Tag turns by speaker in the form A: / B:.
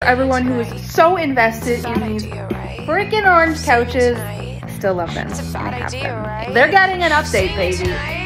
A: everyone who was so invested in these freaking orange couches. Still love them. They're getting an update, baby.